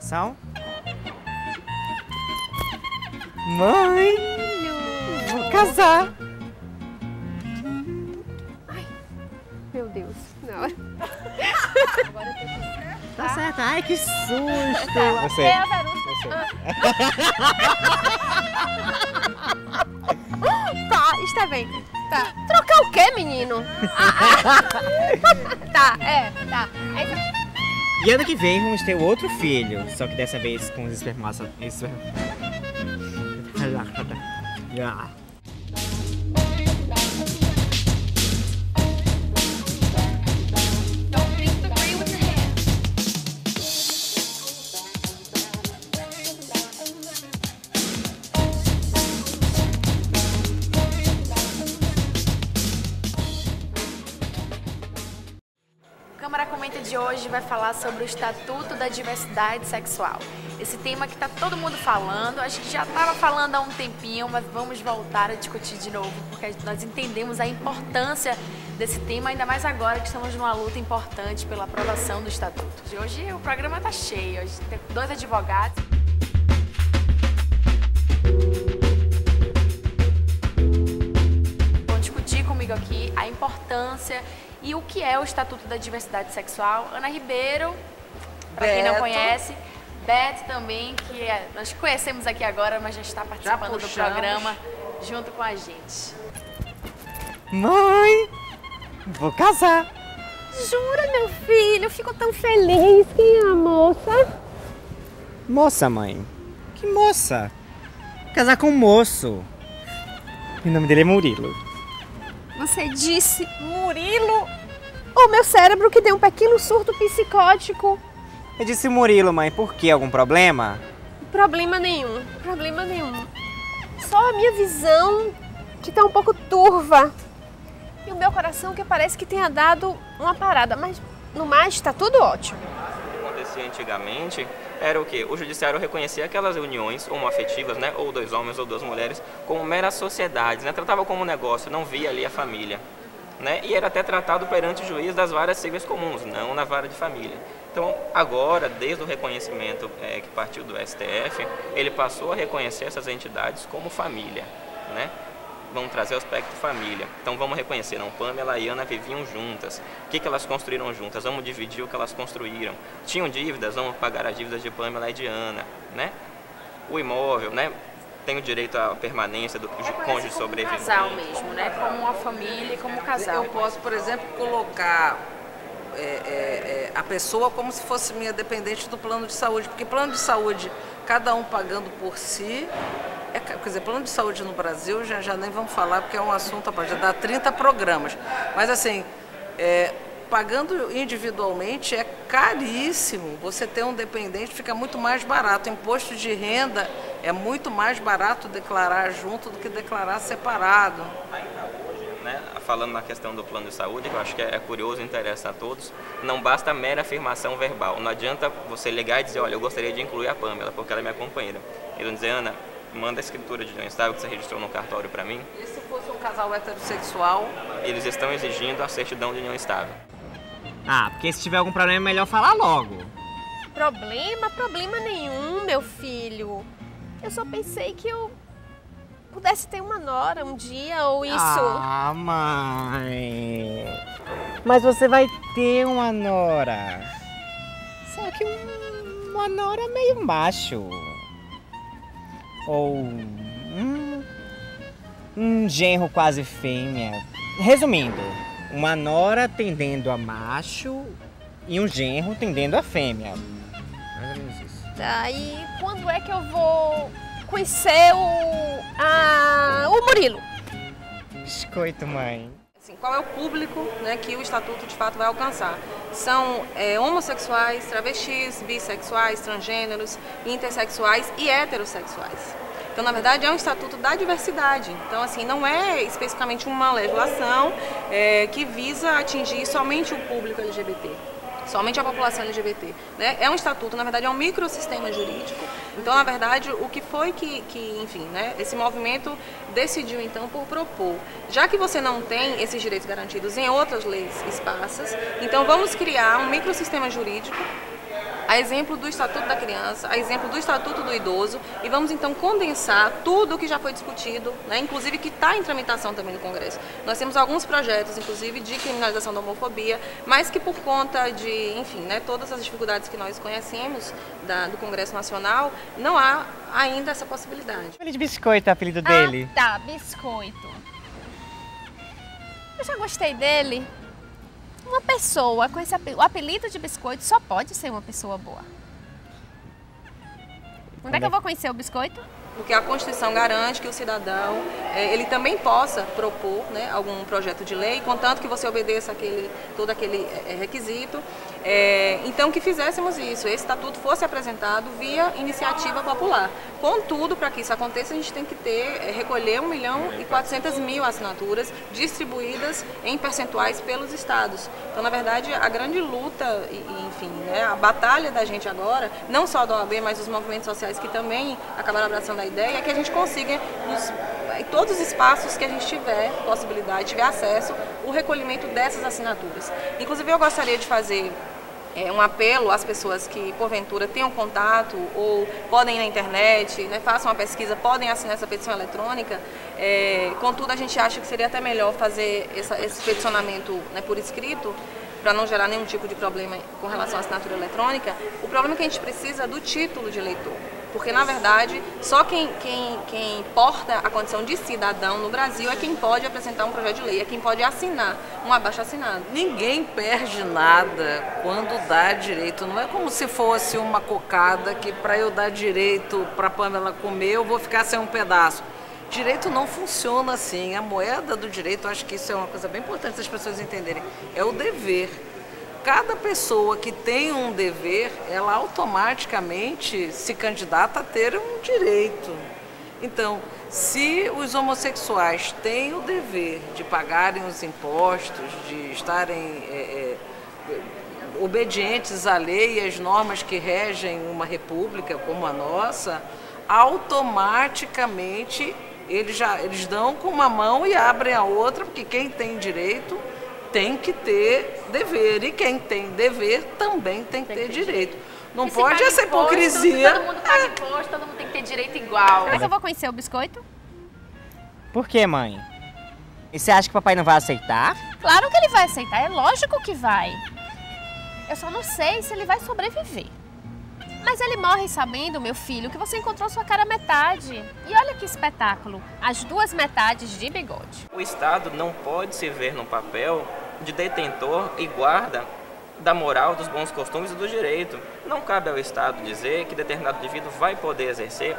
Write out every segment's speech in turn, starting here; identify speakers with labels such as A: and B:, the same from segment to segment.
A: Sal? Mãe! Vou casar!
B: Ai, meu Deus, não. Agora eu tenho que...
A: Tá certo. Ai, que susto!
B: Tá.
A: Você.
B: É a Verônica. Tá, está bem. Tá. Trocar o quê, menino? Tá, tá.
A: E ano que vem vamos ter outro filho, só que dessa vez com os espermatozoides.
C: O Câmara Comenta de hoje vai falar sobre o Estatuto da Diversidade Sexual. Esse tema que está todo mundo falando, a gente já estava falando há um tempinho, mas vamos voltar a discutir de novo, porque nós entendemos a importância desse tema, ainda mais agora que estamos numa luta importante pela aprovação do Estatuto. Hoje o programa está cheio, hoje tem 2 advogados. Vão discutir comigo aqui a importância e o que é o Estatuto da Diversidade Sexual. Ana Ribeiro, para quem não conhece, Beto também, que nós conhecemos aqui agora, mas já está participando do programa junto com a gente.
A: Mãe! Vou casar!
B: Jura, meu filho? Eu fico tão feliz. Quem é a moça?
A: Moça, mãe. Que moça? Casar com um moço. O nome dele é Murilo.
B: Você disse Murilo? O meu cérebro que deu um pequeno surto psicótico.
A: Eu disse Murilo, mãe. Por quê? Algum problema?
B: Problema nenhum. Só a minha visão que tá um pouco turva. E o meu coração que parece que tenha dado uma parada. Mas no mais tá tudo ótimo.
D: O que acontecia antigamente era o quê? O judiciário reconhecia aquelas uniões homoafetivas, né, ou 2 homens ou 2 mulheres, como meras sociedades, né, tratava como um negócio, não via ali a família, né, e era até tratado perante o juiz das varas cíveis comuns, não na vara de família. Então, agora, desde o reconhecimento que partiu do STF, ele passou a reconhecer essas entidades como família, né? Vamos trazer o aspecto família. Então vamos reconhecer, não, Pamela e Ana viviam juntas. O que elas construíram juntas? Vamos dividir o que elas construíram. Tinham dívidas, vamos pagar as dívidas de Pamela e de Ana, né? O imóvel, né? Tem o direito à permanência do cônjuge sobrevivente.
C: Como um casal mesmo, né? Como uma família e como um casal.
E: Eu posso, por exemplo, colocar a pessoa como se fosse minha dependente do plano de saúde, porque plano de saúde, cada um pagando por si, quer dizer, plano de saúde no Brasil, já nem vamos falar, porque é um assunto, já dá 30 programas, mas assim, pagando individualmente é caríssimo, você ter um dependente fica muito mais barato, imposto de renda é muito mais barato declarar junto do que declarar separado.
D: Né, falando na questão do plano de saúde, que eu acho que é curioso e interessa a todos, não basta a mera afirmação verbal. Não adianta você ligar e dizer, olha, eu gostaria de incluir a Pamela, porque ela é minha companheira. Eles vão dizer, Ana, manda a escritura de união estável que você registrou no cartório para mim.
E: E se fosse um casal heterossexual?
D: Eles estão exigindo a certidão de união estável.
A: Ah, porque se tiver algum problema é melhor falar logo.
B: Problema nenhum, meu filho. Eu só pensei que eu pudesse ter uma nora um dia ou isso.
A: Ah, mãe. Mas você vai ter uma nora. Só que uma nora meio macho. Ou um genro quase fêmea. Resumindo, uma nora tendendo a macho e um genro tendendo a fêmea. Mais ou menos isso.
B: Tá, e quando é que eu vou conhecer o Murilo?
A: Biscoito, mãe.
E: Assim, qual é o público, né, que o Estatuto de fato vai alcançar? São homossexuais, travestis, bissexuais, transgêneros, intersexuais e heterossexuais. Então, na verdade, é um Estatuto da diversidade. Então, assim, não é especificamente uma legislação que visa atingir somente o público LGBT. Somente a população LGBT, né? É um estatuto, na verdade, é um microsistema jurídico. Então, na verdade, o que foi que enfim, né, esse movimento decidiu, então, por propor. Já que você não tem esses direitos garantidos em outras leis esparsas, então vamos criar um microsistema jurídico a exemplo do Estatuto da Criança, a exemplo do Estatuto do Idoso, e vamos então condensar tudo o que já foi discutido, né, inclusive que está em tramitação também no Congresso. Nós temos alguns projetos, inclusive, de criminalização da homofobia, mas que por conta de, enfim, né, todas as dificuldades que nós conhecemos do Congresso Nacional, não há ainda essa possibilidade.
A: Ele de biscoito é o apelido dele.
B: Ah, tá, biscoito. Eu já gostei dele. Uma pessoa com o apelido de biscoito só pode ser uma pessoa boa. Onde é que eu vou conhecer o biscoito?
E: Porque a Constituição garante que o cidadão ele também possa propor, né, algum projeto de lei, contanto que você obedeça todo aquele requisito. Então, que fizéssemos isso, esse estatuto fosse apresentado via iniciativa popular. Contudo, para que isso aconteça, a gente tem que recolher 1.400.000 assinaturas distribuídas em percentuais pelos estados. Então, na verdade, a grande luta, enfim, né, a batalha da gente agora, não só da OAB, mas dos movimentos sociais que também acabaram abraçando a ideia, é que a gente consiga, em todos os espaços que a gente tiver possibilidade, tiver acesso, o recolhimento dessas assinaturas. Inclusive, eu gostaria de fazer um apelo às pessoas que, porventura, tenham contato ou podem ir na internet, né, façam uma pesquisa, podem assinar essa petição eletrônica. Contudo, a gente acha que seria até melhor fazer esse peticionamento, né, por escrito, para não gerar nenhum tipo de problema com relação à assinatura eletrônica. O problema é que a gente precisa do título de eleitor. Porque, na verdade, só quem porta a condição de cidadão no Brasil é quem pode apresentar um projeto de lei, é quem pode assinar um abaixo-assinado.
F: Ninguém perde nada quando dá direito. Não é como se fosse uma cocada que para eu dar direito para a Pamela comer eu vou ficar sem um pedaço. Direito não funciona assim. A moeda do direito, eu acho que isso é uma coisa bem importante as pessoas entenderem, é o dever. Cada pessoa que tem um dever, ela automaticamente se candidata a ter um direito. Então, se os homossexuais têm o dever de pagarem os impostos, de estarem obedientes à lei e às normas que regem uma república como a nossa, automaticamente eles dão com uma mão e abrem a outra, porque quem tem direito tem que ter dever, e quem tem dever também tem que ter direito. Não pode essa hipocrisia.
C: Todo mundo paga imposto, todo mundo tem que ter direito igual.
B: Será que eu vou conhecer o biscoito?
A: Por quê, mãe? E você acha que o papai não vai aceitar?
B: Claro que ele vai aceitar, é lógico que vai. Eu só não sei se ele vai sobreviver. Mas ele morre sabendo, meu filho, que você encontrou sua cara metade. E olha que espetáculo, as duas metades de bigode.
D: O Estado não pode se ver no papel de detentor e guarda da moral, dos bons costumes e do direito. Não cabe ao Estado dizer que determinado indivíduo vai poder exercer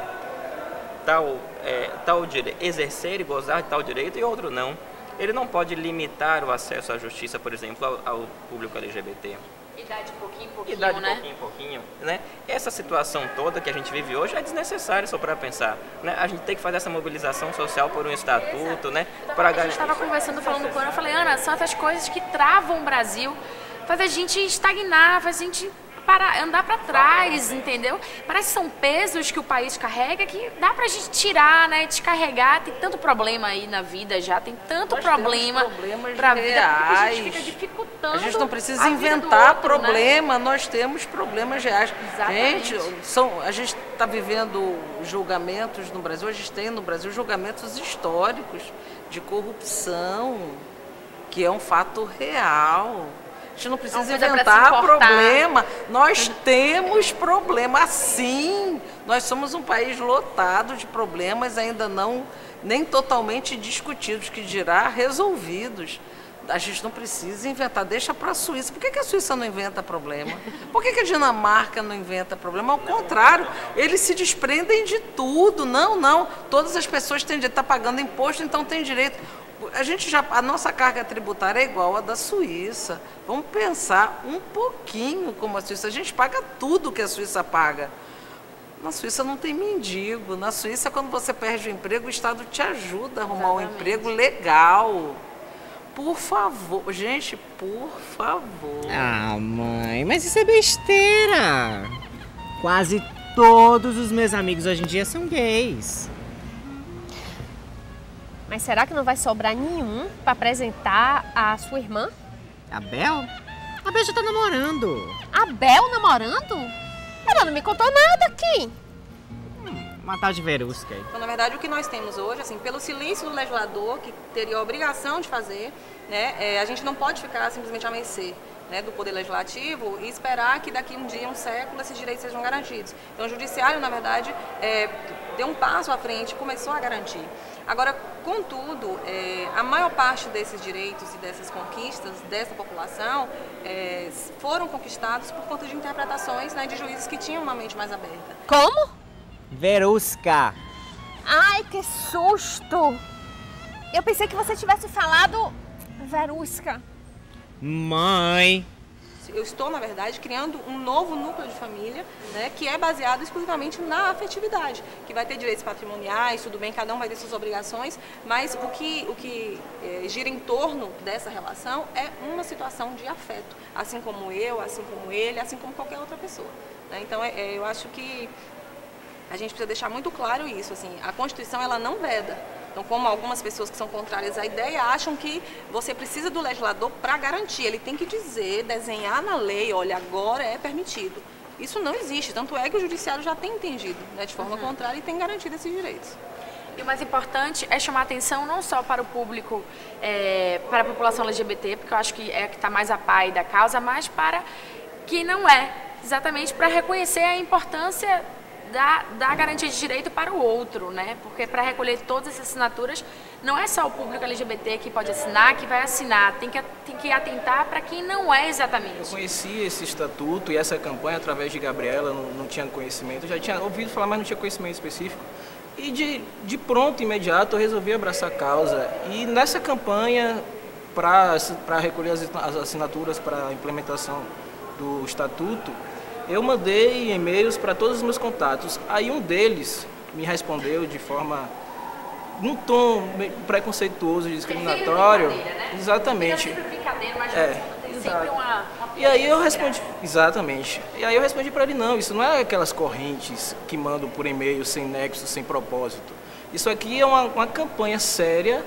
D: exercer e gozar de tal direito e outro não. Ele não pode limitar o acesso à justiça, por exemplo, ao público LGBT.
C: Idade de pouquinho em pouquinho,
D: Idade
C: né?
D: pouquinho em pouquinho, né? Essa situação toda que a gente vive hoje é desnecessária, só para pensar, né? A gente tem que fazer essa mobilização social por um estatuto, né?
C: A gente estava conversando, falando com Ana, eu falei, Ana, são essas coisas que travam o Brasil, faz a gente estagnar, faz a gente andar para trás, entendeu? Parece que são pesos que o país carrega que dá pra gente tirar, né? Descarregar. Tem tanto problema aí na vida já, tem tanto problema pra vida, porque a gente fica dificultando.
F: A gente não precisa inventar problema, né? Nós temos problemas reais.
C: Exatamente.
F: Gente, a gente está vivendo julgamentos no Brasil, a gente tem no Brasil julgamentos históricos de corrupção, que é um fato real. A gente não precisa inventar problema, nós temos problema, sim, nós somos um país lotado de problemas ainda nem totalmente discutidos, que dirá resolvidos. A gente não precisa inventar, deixa para a Suíça. Por que a Suíça não inventa problema? Por que a Dinamarca não inventa problema? Ao contrário, eles se desprendem de tudo. Não, todas as pessoas têm direito, está pagando imposto, então tem direito. A nossa carga tributária é igual à da Suíça. Vamos pensar um pouquinho como a Suíça. A gente paga tudo que a Suíça paga. Na Suíça não tem mendigo. Na Suíça, quando você perde o emprego, o Estado te ajuda a arrumar um emprego legal. Por favor, gente, por favor.
A: Ah, mãe, mas isso é besteira. Quase todos os meus amigos hoje em dia são gays.
B: Mas será que não vai sobrar nenhum para apresentar a sua irmã?
A: A Bel? A Bel já tá namorando.
B: A Bel namorando? Ela não me contou nada aqui.
A: Uma tal de Verusca aí.
E: Então, na verdade, o que nós temos hoje, assim, pelo silêncio do legislador, que teria a obrigação de fazer, né, a gente não pode ficar simplesmente à mercê, né, do Poder Legislativo e esperar que daqui um dia, um século, esses direitos sejam garantidos. Então, o Judiciário, na verdade, deu um passo à frente e começou a garantir. Agora, contudo, a maior parte desses direitos e dessas conquistas dessa população foram conquistados por conta de interpretações, né, de juízes que tinham uma mente mais aberta.
B: Como?
A: Verusca.
B: Ai, que susto! Eu pensei que você tivesse falado Verusca.
A: Mãe.
E: Eu estou, na verdade, criando um novo núcleo de família, né, que é baseado exclusivamente na afetividade, que vai ter direitos patrimoniais, tudo bem, cada um vai ter suas obrigações, mas o que gira em torno dessa relação é uma situação de afeto, assim como eu, assim como ele, assim como qualquer outra pessoa, né? Então, eu acho que a gente precisa deixar muito claro isso, assim, a Constituição ela não veda. Então, como algumas pessoas que são contrárias à ideia acham que você precisa do legislador para garantir, ele tem que dizer, desenhar na lei, olha, agora é permitido. Isso não existe, tanto é que o Judiciário já tem entendido, né, de forma contrária e tem garantido esses direitos.
C: E o mais importante é chamar atenção não só para o público, para a população LGBT, porque eu acho que é a que está mais a par da causa, mas para que não é, exatamente para reconhecer a importância da garantia de direito para o outro, né? Porque para recolher todas essas assinaturas, não é só o público LGBT que pode assinar, que vai assinar, tem que atentar para quem não é exatamente.
G: Eu conheci esse estatuto e essa campanha através de Gabriela, não tinha conhecimento, eu já tinha ouvido falar, mas não tinha conhecimento específico. E de pronto, imediato, eu resolvi abraçar a causa. E nessa campanha, para recolher as assinaturas para a implementação do estatuto, eu mandei e-mails para todos os meus contatos. Aí um deles me respondeu de forma, num tom preconceituoso, discriminatório.
C: Né?
G: Exatamente.
C: Sempre brincadeira, mas tem
G: exato.
C: sempre uma
G: E aí eu respondi, exatamente. E aí eu respondi para ele, não, isso não é aquelas correntes que mandam por e-mail sem nexo, sem propósito. Isso aqui é uma campanha séria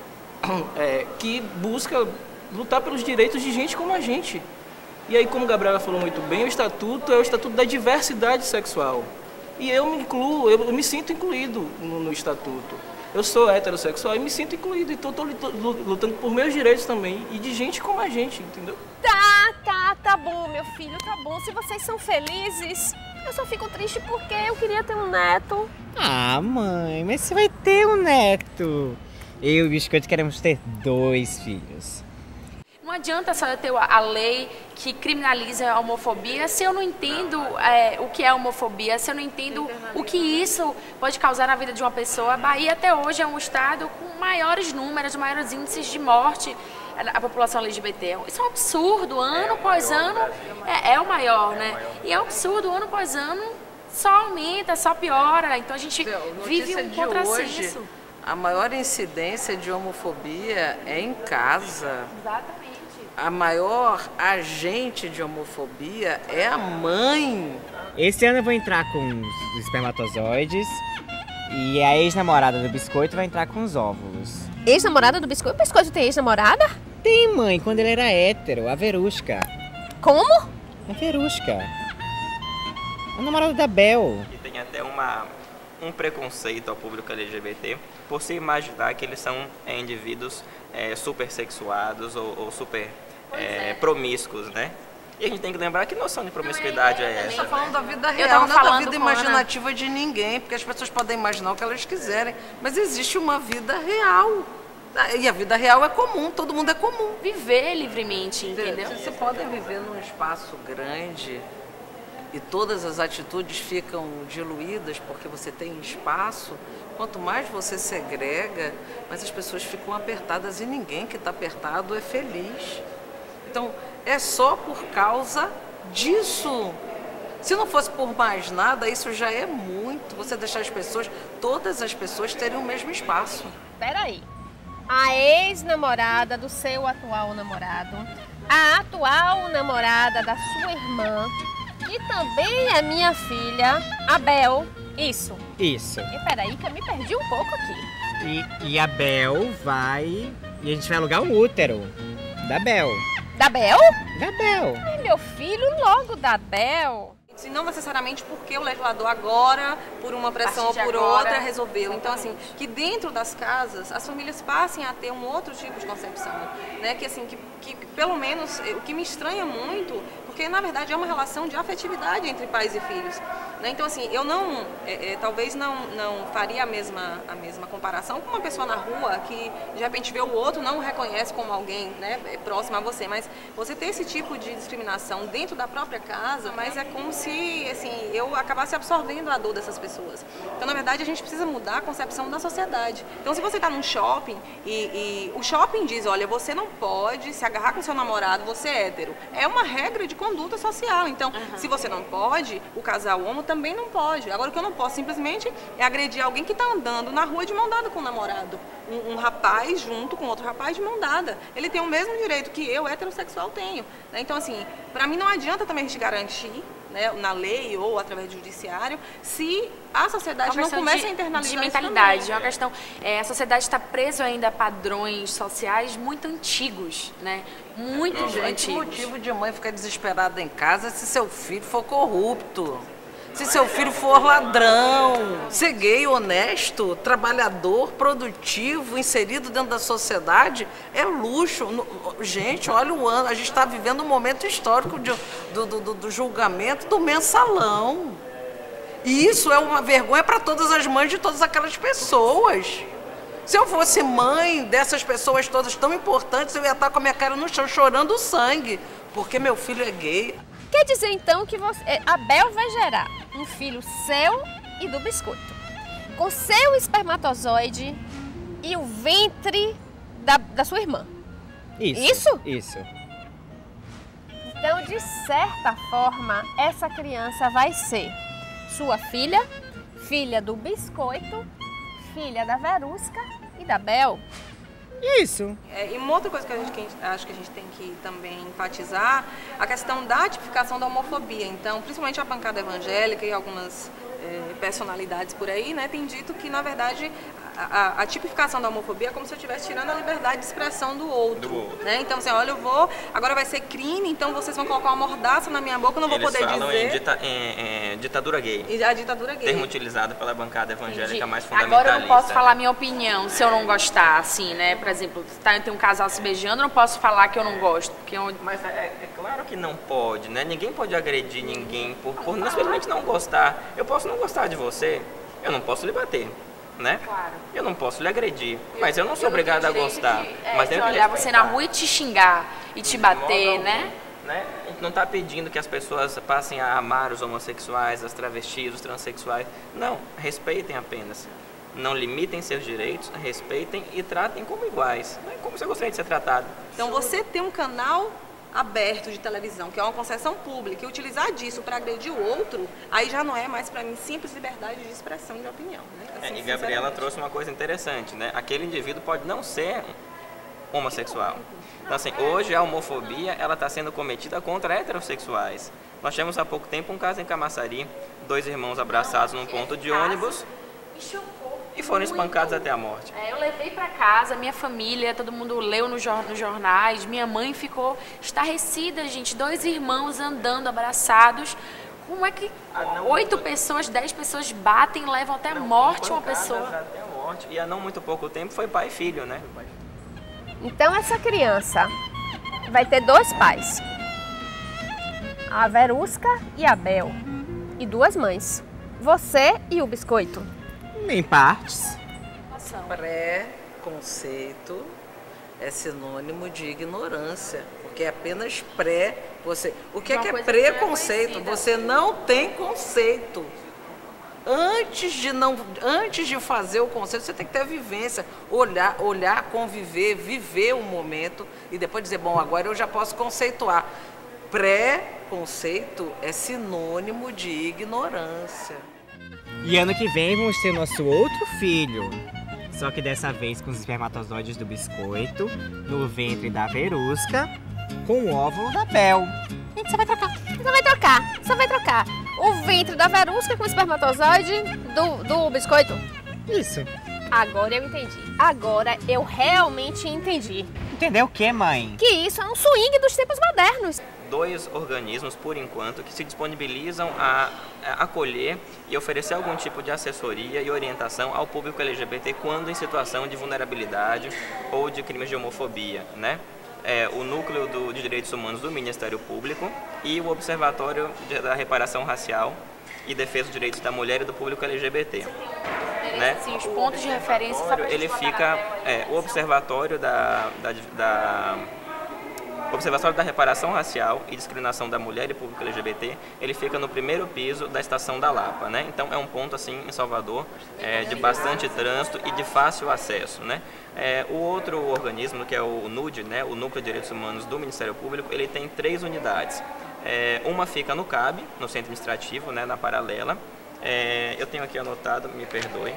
G: que busca lutar pelos direitos de gente como a gente. E aí, como a Gabriela falou muito bem, o estatuto é o estatuto da diversidade sexual. E eu me incluo, eu me sinto incluído no estatuto. Eu sou heterossexual e me sinto incluído. Então estou lutando por meus direitos também e de gente como a gente, entendeu?
B: Tá bom, meu filho, tá bom. Se vocês são felizes, eu só fico triste porque eu queria ter um neto.
A: Ah, mãe, mas você vai ter um neto. Eu e o Biscoito queremos ter 2 filhos.
C: Não adianta só eu ter a lei que criminaliza a homofobia se eu não entendo o que é homofobia, se eu não entendo o que isso pode causar na vida de uma pessoa. A Bahia até hoje é um estado com maiores números, maiores índices de morte a população LGBT. Isso é um absurdo, ano após ano é o maior, né? E é um absurdo, ano após ano só aumenta, só piora. Então a gente vive um contrassenso.
F: A maior incidência de homofobia é em casa.
C: Exatamente.
F: A maior agente de homofobia é a mãe.
A: Esse ano eu vou entrar com os espermatozoides e a ex-namorada do Biscoito vai entrar com os óvulos.
B: Ex-namorada do Biscoito? O Biscoito tem ex-namorada?
A: Tem, mãe, quando ele era hétero, a Verusca.
B: Como?
A: A Verusca. A namorada da Bel.
D: E tem até um preconceito ao público LGBT por se imaginar que eles são indivíduos super sexuados ou super promíscuos, né? E a gente tem que lembrar que noção de promiscuidade é essa.
F: Está falando da vida
C: Eu
F: real,
C: tava
F: não da
C: falando
F: vida
C: com a
F: imaginativa de ninguém, porque as pessoas podem imaginar o que elas quiserem, mas existe uma vida real. E a vida real é comum, todo mundo é comum.
C: Viver livremente, entendeu?
F: Você pode viver num espaço grande e todas as atitudes ficam diluídas porque você tem espaço. Quanto mais você segrega, mais as pessoas ficam apertadas e ninguém que está apertado é feliz. Então, é só por causa disso. Se não fosse por mais nada, isso já é muito. Você deixar todas as pessoas terem o mesmo espaço.
B: Peraí. A ex-namorada do seu atual namorado, a atual namorada da sua irmã e também a minha filha, a Bel. Isso.
A: Isso.
B: E peraí que eu me perdi um pouco aqui.
A: E a Bel vai... E a gente vai alugar um útero da Bel.
B: Da Bel?
A: Da Bel.
B: Ai, meu filho, logo da Bel.
E: E não necessariamente porque o legislador agora, por uma pressão ou por outra, resolveu. Então, assim, que dentro das casas as famílias passem a ter um outro tipo de concepção, né? Que, assim, que pelo menos, o que me estranha muito, porque na verdade é uma relação de afetividade entre pais e filhos, né? Então, assim, eu não, talvez não faria a mesma comparação com uma pessoa na rua que de repente vê o outro, não o reconhece como alguém, né, próximo a você, mas você ter esse tipo de discriminação dentro da própria casa, mas é como se, assim, eu acabasse absorvendo a dor dessas pessoas. Então, na verdade, a gente precisa mudar a concepção da sociedade. Então, se você está num shopping e o shopping diz, olha, você não pode se agarrar com seu namorado, você é hétero. É uma regra de conduta social. Então, se você não pode, o casal homo também não pode. Agora, o que eu não posso simplesmente é agredir alguém que está andando na rua de mão dada com o namorado. Um rapaz junto com outro rapaz de mão dada. Ele tem o mesmo direito que eu, heterossexual, tenho. Né? Então, assim, para mim não adianta também a gente garantir, né, na lei ou através do judiciário, se a sociedade não começa a internalizar
C: de mentalidade. É uma questão, a sociedade está presa ainda a padrões sociais muito antigos, né? Muito antigos.
F: Motivo de mãe ficar desesperada em casa se seu filho for corrupto. Se seu filho for ladrão, ser gay, honesto, trabalhador, produtivo, inserido dentro da sociedade, é luxo. Gente, olha o ano, a gente está vivendo um momento histórico do julgamento do mensalão. E isso é uma vergonha para todas as mães de todas aquelas pessoas. Se eu fosse mãe dessas pessoas todas tão importantes, eu ia estar com a minha cara no chão chorando sangue, porque meu filho é gay.
B: Quer dizer, então, que Abel vai gerar um filho seu e do biscoito, com seu espermatozoide e o ventre da sua irmã. Isso?
A: Isso.
B: Então, de certa forma, essa criança vai ser sua filha, filha do biscoito, filha da Verusca e da Bel.
A: Isso.
E: E uma outra coisa que acho que a gente tem que também enfatizar, a questão da tipificação da homofobia. Então, principalmente a bancada evangélica e algumas personalidades por aí, né, tem dito que, na verdade, a tipificação da homofobia é como se eu estivesse tirando a liberdade de expressão do outro. Né? Então, assim, olha, agora vai ser crime, então vocês vão colocar uma mordaça na minha boca, eu não vou poder dizer.
D: Eles falam em ditadura gay.
E: E a ditadura gay.
D: Termo utilizado pela bancada evangélica mais fundamentalista.
C: Agora eu não posso falar minha opinião se eu não gostar, assim, né? Por exemplo, tem um casal se beijando, eu não posso falar que eu não gosto. Porque
D: Mas é claro que não pode, né? Ninguém pode agredir ninguém por simplesmente não gostar. Eu posso não gostar de você, eu não posso lhe bater. Né?
C: Claro.
D: Eu não posso lhe agredir, mas eu não sou obrigada a gostar. Mas
C: de olhar você na rua e te xingar e te bater, né?
D: A gente não está pedindo que as pessoas passem a amar os homossexuais, as travestis, os transexuais. Não, respeitem apenas. Não limitem seus direitos, respeitem e tratem como iguais. Como você gostaria de ser tratado.
E: Então, você tem um canal aberto de televisão, que é uma concessão pública, e utilizar disso para agredir o outro, aí já não é mais para mim simples liberdade de expressão e de opinião. Né? Assim,
D: e Gabriela trouxe uma coisa interessante, né? Aquele indivíduo pode não ser homossexual. Então, assim, hoje a homofobia ela está sendo cometida contra heterossexuais. Nós tivemos há pouco tempo um caso em Camaçari, 2 irmãos abraçados num ponto de ônibus e foram espancados até a morte.
C: Eu levei para casa, minha família, todo mundo leu nos jornais, minha mãe ficou estarrecida, gente, 2 irmãos andando abraçados. Como é que 8 pessoas, 10 pessoas batem e levam até a morte uma pessoa?
D: Até a morte. E há não muito pouco tempo foi pai e filho, né?
B: Então essa criança vai ter 2 pais, a Verusca e a Bel, e 2 mães, você e o biscoito.
A: Em partes.
F: Pré-conceito é sinônimo de ignorância, porque é apenas O que é preconceito? Você não tem conceito. Antes de fazer o conceito, você tem que ter a vivência, olhar, conviver, viver o momento e depois dizer, bom, agora eu já posso conceituar. Pré-conceito é sinônimo de ignorância.
A: E ano que vem vamos ter nosso outro filho. Só que dessa vez com os espermatozoides do biscoito, no ventre da Verusca, com o óvulo da Bel.
B: Gente, só vai trocar. O ventre da Verusca com o espermatozoide do biscoito.
A: Isso.
B: Agora eu entendi. Agora eu realmente entendi.
A: Entendeu o que, mãe?
B: Que isso é um swing dos tempos modernos.
D: 2 organismos, por enquanto, que se disponibilizam a acolher e oferecer algum tipo de assessoria e orientação ao público LGBT quando em situação de vulnerabilidade ou de crimes de homofobia, né? O Núcleo de Direitos Humanos do Ministério Público e o Observatório da Reparação Racial e Defesa dos Direitos da Mulher e do Público LGBT. Né?
C: Sim, os pontos de referência.
D: Ele fica, o Observatório Observatório da Reparação Racial e Discriminação da Mulher e Público LGBT, ele fica no primeiro piso da Estação da Lapa, né? Então é um ponto assim em Salvador de bastante trânsito e de fácil acesso, né? O outro organismo, que é o NUD, né? O Núcleo de Direitos Humanos do Ministério Público, ele tem 3 unidades. Uma fica no CAB, no Centro Administrativo, né? Na Paralela. Eu tenho aqui anotado, me perdoe.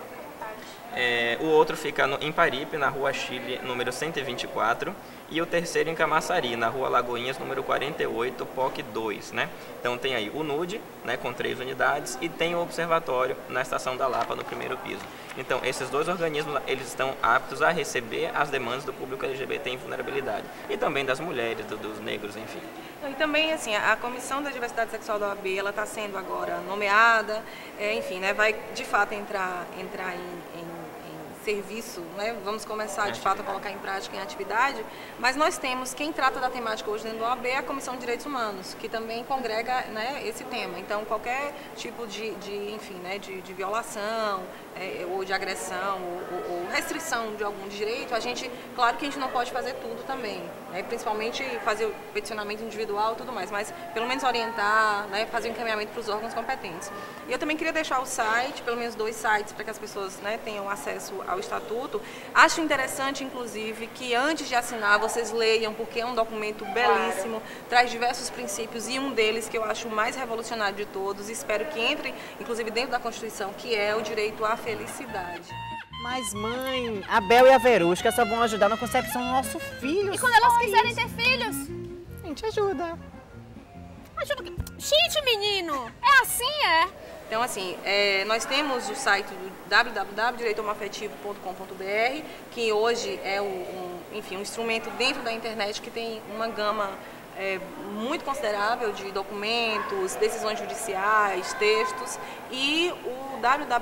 D: O outro fica em Paripe, na Rua Chile, número 124, e o terceiro em Camaçari, na Rua Lagoinhas, número 48, POC 2, né? Então tem aí o NUD, né, com 3 unidades, e tem o Observatório na Estação da Lapa, no primeiro piso. Então esses 2 organismos, eles estão aptos a receber as demandas do público LGBT em vulnerabilidade, e também das mulheres, dos negros, enfim.
E: E também, assim, a Comissão da Diversidade Sexual da OAB, ela está sendo agora nomeada, enfim, né, vai de fato entrar em serviço, né? Vamos começar de fato a colocar em prática, em atividade, mas nós temos, quem trata da temática hoje dentro do OAB é a Comissão de Direitos Humanos, que também congrega, né, esse tema. Então qualquer tipo enfim, né, de violação ou de agressão ou restrição de algum direito, claro que a gente não pode fazer tudo também, né? Principalmente fazer o peticionamento individual e tudo mais, mas pelo menos orientar, né, fazer o encaminhamento para os órgãos competentes. E eu também queria deixar o site, pelo menos 2 sites, para que as pessoas, né, tenham acesso ao Estatuto. Acho interessante, inclusive, que antes de assinar, vocês leiam, porque é um documento belíssimo, traz diversos princípios, e um deles, que eu acho o mais revolucionário de todos, espero que entre, inclusive, dentro da Constituição, que é o direito à felicidade.
A: Mas, mãe, a Bel e a Verusca só vão ajudar na concepção do nosso filho.
B: E quando elas quiserem ter filhos?
A: A gente ajuda.
B: Ajuda o quê? Gente, menino! É assim, é?
E: Então, assim, nós temos o site do www.direitohomoafetivo.com.br, que hoje é enfim, um instrumento dentro da internet que tem uma gama muito considerável de documentos, decisões judiciais, textos, e o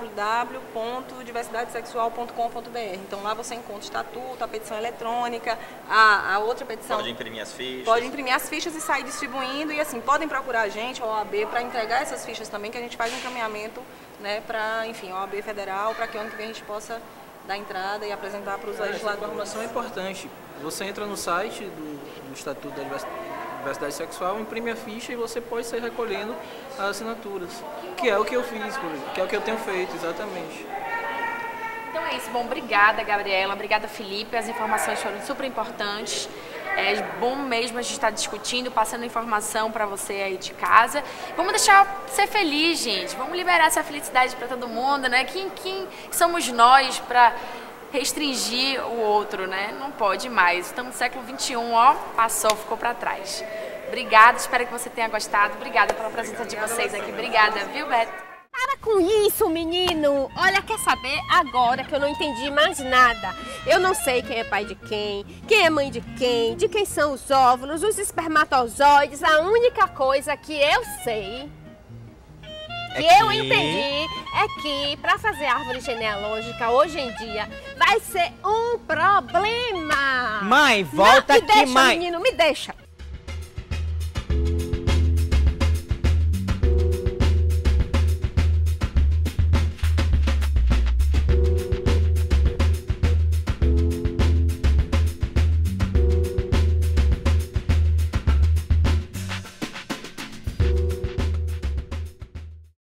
E: www.diversidadesexual.com.br. Então lá você encontra o estatuto, a petição eletrônica, a outra petição.
D: Pode imprimir as fichas.
E: Pode imprimir as fichas e sair distribuindo, e assim, podem procurar a gente, a OAB, para entregar essas fichas também, que a gente faz um encaminhamento, né, para, enfim, a OAB Federal, para que ano que vem a gente possa dar entrada e apresentar para os legisladores.
G: Essa informação é importante. Você entra no site do Estatuto da Diversidade Sexual, imprime a ficha e você pode sair recolhendo as assinaturas, que é o que eu fiz, que é o que eu tenho feito, exatamente.
C: Então é isso. Bom, obrigada, Gabriela. Obrigada, Felipe. As informações foram super importantes. É bom mesmo a gente estar discutindo, passando informação para você aí de casa. Vamos deixar ser feliz, gente. Vamos liberar essa felicidade para todo mundo, né? Quem somos nós para restringir o outro, né? Não pode mais. Estamos no século XXI, ó, passou, ficou para trás. Obrigada, espero que você tenha gostado. Obrigada pela presença de vocês aqui. Obrigada, viu, Beto?
B: Para com isso, menino! Olha, quer saber? Agora que eu não entendi mais nada. Eu não sei quem é pai de quem é mãe de quem são os óvulos, os espermatozoides. A única coisa que eu sei, eu entendi, é que para fazer árvore genealógica hoje em dia vai ser um problema.
A: Mãe, volta
B: não,
A: aqui, mãe.
B: Menino, me deixa.